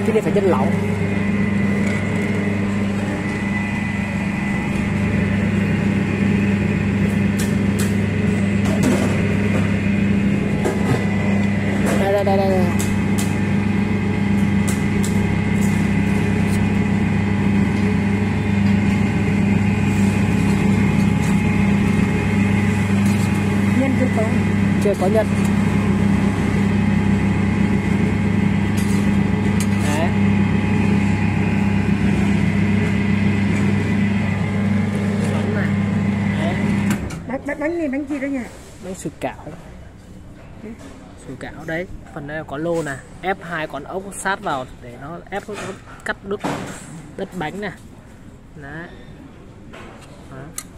cái này phải nhân lỏng. Đây. Nhân chưa có nhân. Đấy. Bánh này. Đấy. Bánh này bánh gì đó nhỉ? Bánh sủi cảo. Sủi cảo đấy, phần đây có lô nè, ép 2 con ốc sát vào để nó ép nó cắt đứt đất bánh nè. Đấy. Đó.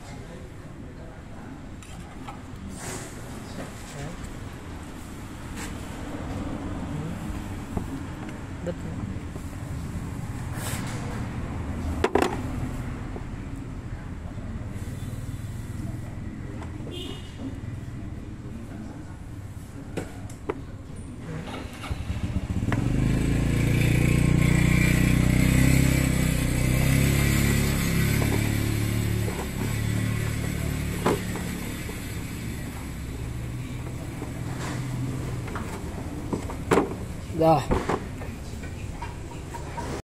Đất. Rồi